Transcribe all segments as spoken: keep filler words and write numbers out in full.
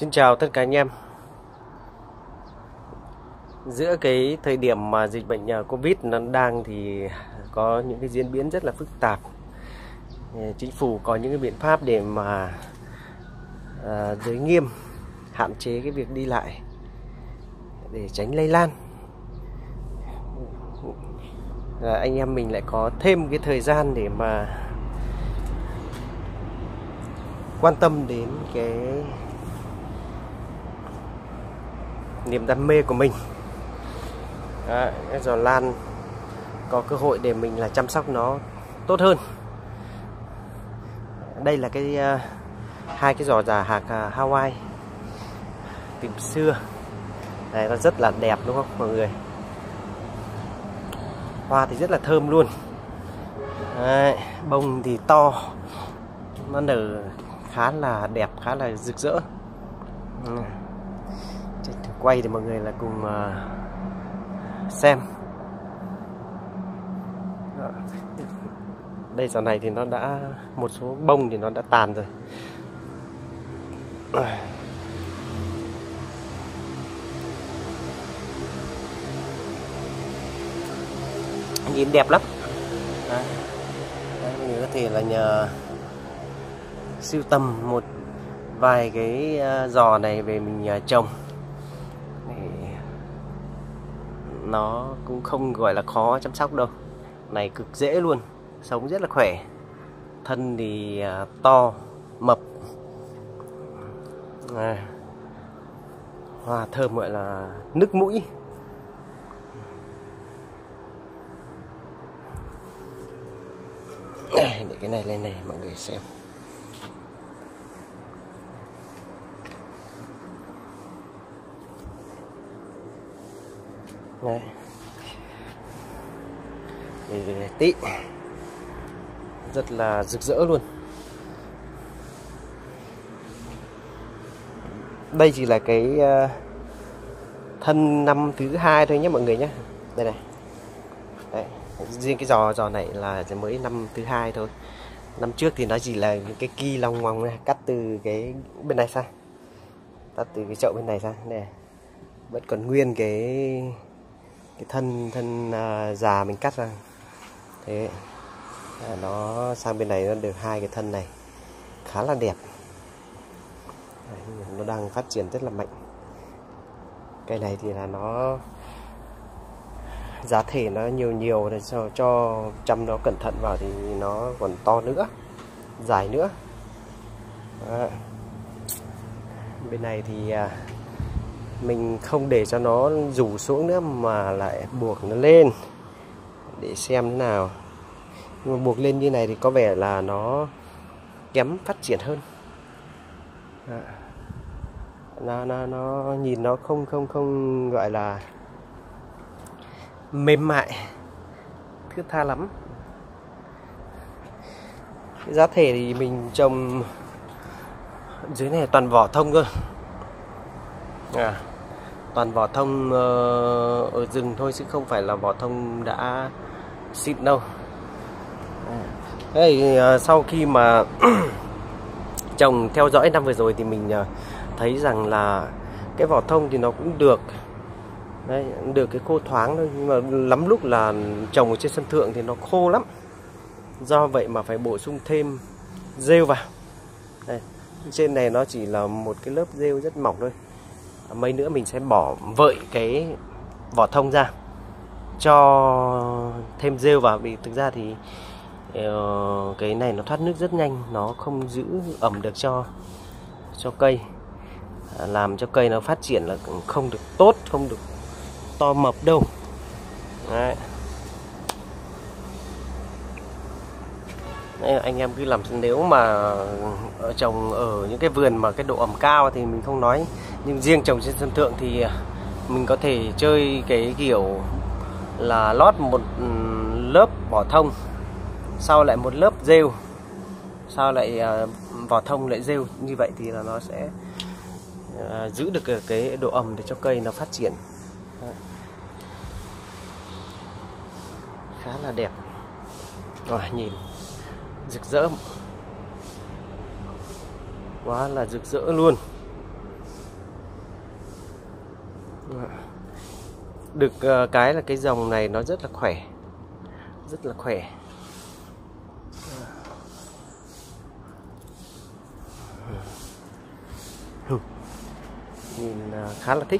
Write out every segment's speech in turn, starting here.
Xin chào tất cả anh em. Giữa cái thời điểm mà dịch bệnh Covid nó đang thì có những cái diễn biến rất là phức tạp. Chính phủ có những cái biện pháp để mà à, giới nghiêm, hạn chế cái việc đi lại để tránh lây lan. À, anh em mình lại có thêm cái thời gian để mà quan tâm đến cái niềm đam mê của mình. Đó, cái giò lan có cơ hội để mình là chăm sóc nó tốt hơn. Đây là cái uh, hai cái giò già hạc uh, Hawaii từ xưa. Đây, nó rất là đẹp đúng không mọi người? Hoa thì rất là thơm luôn. Đấy, bông thì to, nó nở khá là đẹp, khá là rực rỡ. Ừ. Quay để mọi người là cùng uh, xem. Đó. Đây giò này thì nó đã một số bông thì nó đã tàn rồi. Nhìn đẹp lắm. Đấy. Đấy, mọi người có thể là nhờ sưu tầm một vài cái uh, giò này về mình uh, trồng. Nó cũng không gọi là khó chăm sóc đâu. Này cực dễ luôn, sống rất là khỏe. Thân thì uh, to, mập. À, hoa thơm gọi là nức mũi. Để cái này lên này mọi người xem. Đây. Để tí. Rất là rực rỡ luôn. Đây chỉ là cái uh, thân năm thứ hai thôi nhé mọi người nhé. Đây này. Đấy. Riêng cái giò giò này là mới năm thứ hai thôi. Năm trước thì nó chỉ là những cái ki long ngoằng này, cắt từ cái bên này sang, cắt từ cái chậu bên này sang này, vẫn còn nguyên cái cái thân thân uh, già mình cắt ra. Thế à, nó sang bên này nó được hai cái thân này khá là đẹp. Đấy, nó đang phát triển rất là mạnh. Cây này thì là nó giá thể nó nhiều nhiều để cho, cho chăm nó cẩn thận vào thì nó còn to nữa, dài nữa. Đó. Bên này thì à, mình không để cho nó rủ xuống nữa mà lại buộc nó lên để xem thế nào. Nhưng mà buộc lên như này thì có vẻ là nó kém phát triển hơn. Đó. Nó, nó, nó nhìn nó không không không gọi là mềm mại, thướt tha lắm. Cái giá thể thì mình trồng dưới này toàn vỏ thông cơ. À, toàn vỏ thông uh, ở rừng thôi chứ không phải là vỏ thông đã xịn đâu. Đây, uh, sau khi mà trồng theo dõi năm vừa rồi thì mình uh, thấy rằng là cái vỏ thông thì nó cũng được. Đấy, được cái khô thoáng thôi, nhưng mà lắm lúc là trồng ở trên sân thượng thì nó khô lắm. Do vậy mà phải bổ sung thêm rêu vào. Đây, trên này nó chỉ là một cái lớp rêu rất mỏng thôi. Mấy nữa mình sẽ bỏ vợi cái vỏ thông ra, cho thêm rêu vào. Vì thực ra thì uh, cái này nó thoát nước rất nhanh, nó không giữ ẩm được cho cho cây, à, làm cho cây nó phát triển là không được tốt, không được to mập đâu. Đấy. Đấy, anh em cứ làm, nếu mà ở trồng ở những cái vườn mà cái độ ẩm cao thì mình không nói, nhưng riêng trồng trên sân thượng thì mình có thể chơi cái kiểu là lót một lớp vỏ thông, sau lại một lớp rêu, sau lại vỏ thông lại rêu. Như vậy thì là nó sẽ giữ được cái độ ẩm để cho cây nó phát triển. Khá là đẹp. Rồi, nhìn rực rỡ, quá là rực rỡ luôn. Được uh, cái là cái dòng này nó rất là khỏe, rất là khỏe. Nhìn uh, khá là thích.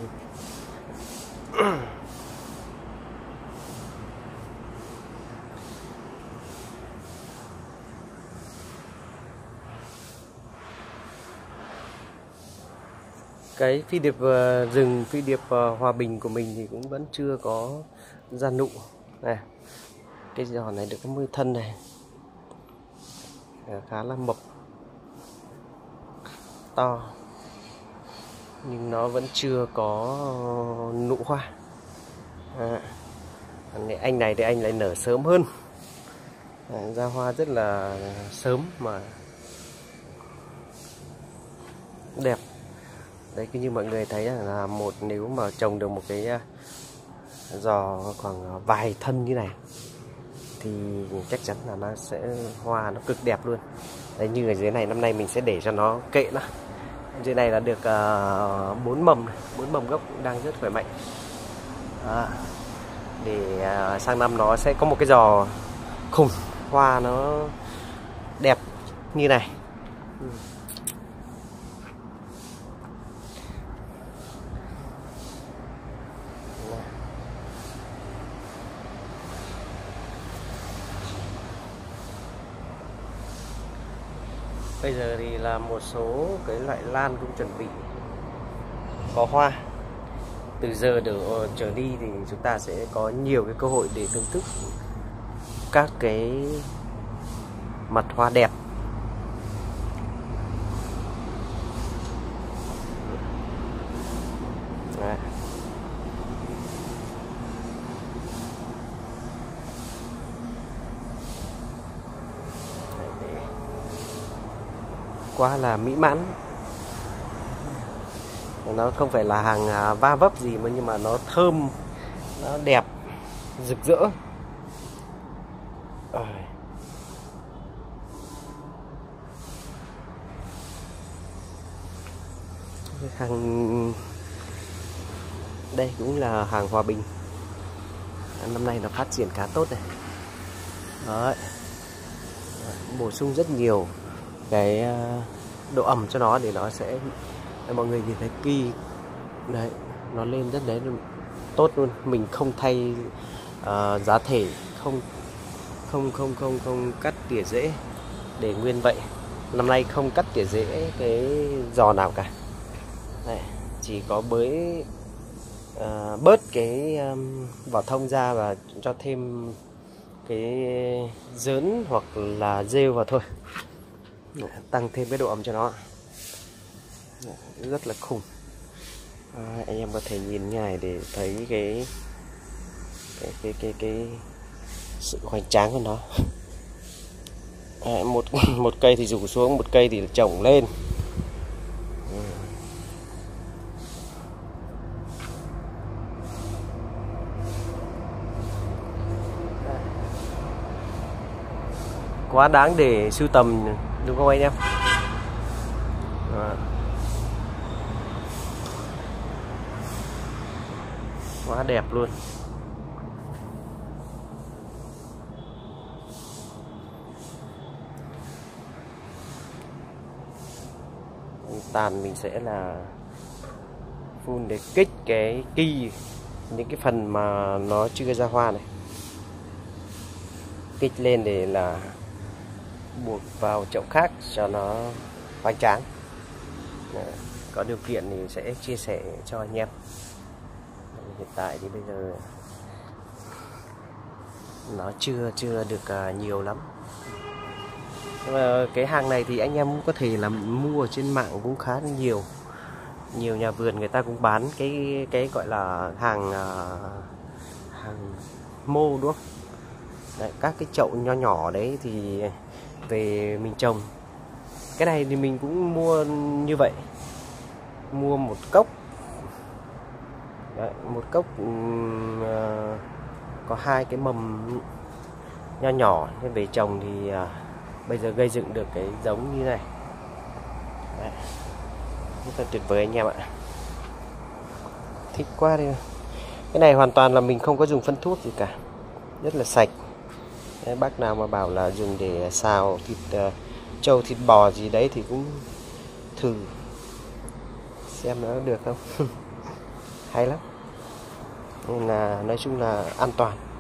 Cái phi điệp uh, rừng phi điệp uh, Hòa Bình của mình thì cũng vẫn chưa có ra nụ này. Cái giò này được cái môi thân này khá là mập to, nhưng nó vẫn chưa có nụ hoa. À, anh này thì anh lại nở sớm hơn, à, ra hoa rất là sớm mà đẹp. Đấy, cứ như mọi người thấy là một nếu mà trồng được một cái giò khoảng vài thân như này thì chắc chắn là nó sẽ hoa nó cực đẹp luôn. Đấy, như ở dưới này năm nay mình sẽ để cho nó kệ nó. Dưới này là được bốn uh, mầm, bốn mầm gốc cũng đang rất khỏe mạnh. Đó. Để uh, sang năm nó sẽ có một cái giò khủng, hoa nó đẹp như này. Ừ. Bây giờ thì là một số cái loại lan cũng chuẩn bị có hoa. Từ giờ trở, trở đi thì chúng ta sẽ có nhiều cái cơ hội để thưởng thức các cái mặt hoa đẹp. Đấy. Quá là mỹ mãn. Nó không phải là hàng va vấp gì mà nhưng mà nó thơm, nó đẹp, rực rỡ. Hàng đây cũng là hàng Hòa Bình, năm nay nó phát triển khá tốt này. Đấy. Bổ sung rất nhiều cái độ ẩm cho nó để nó sẽ để mọi người nhìn thấy kỳ đấy, nó lên rất đấy tốt luôn. Mình không thay uh, giá thể, không không không không không cắt tỉa rễ, để nguyên vậy. Năm nay không cắt tỉa rễ cái giò nào cả. Đây, chỉ có bới uh, bớt cái um, vỏ thông ra và cho thêm cái dớn hoặc là rêu vào thôi, tăng thêm cái độ ẩm cho nó. Rất là khủng. À, anh em có thể nhìn như này để thấy cái cái cái cái, cái sự hoành tráng của nó. À, một một cây thì rủ xuống, một cây thì trồng lên. Quá đáng để sưu tầm đúng không anh em? À. Quá đẹp luôn. Tàn mình sẽ là phun để kích cái ki, những cái phần mà nó chưa ra hoa này, kích lên để là buộc vào chậu khác cho nó hoành tráng. Có điều kiện thì sẽ chia sẻ cho anh em. Hiện tại thì bây giờ nó chưa chưa được nhiều lắm. Nhưng mà cái hàng này thì anh em cũng có thể là mua ở trên mạng cũng khá là nhiều. Nhiều nhà vườn người ta cũng bán cái cái gọi là hàng hàng mô đúng không? Đấy, các cái chậu nho nhỏ đấy thì về mình trồng. Cái này thì mình cũng mua như vậy, mua một cốc. Đấy, một cốc uh, có hai cái mầm nho nhỏ, nên về trồng thì uh, bây giờ gây dựng được cái giống như này. Đấy, rất là tuyệt vời anh em ạ. Thích quá đi. Cái này hoàn toàn là mình không có dùng phân thuốc gì cả, rất là sạch. Đấy, bác nào mà bảo là dùng để xào thịt uh, trâu thịt bò gì đấy thì cũng thử xem nó được không. Hay lắm. Nên là nói chung là an toàn.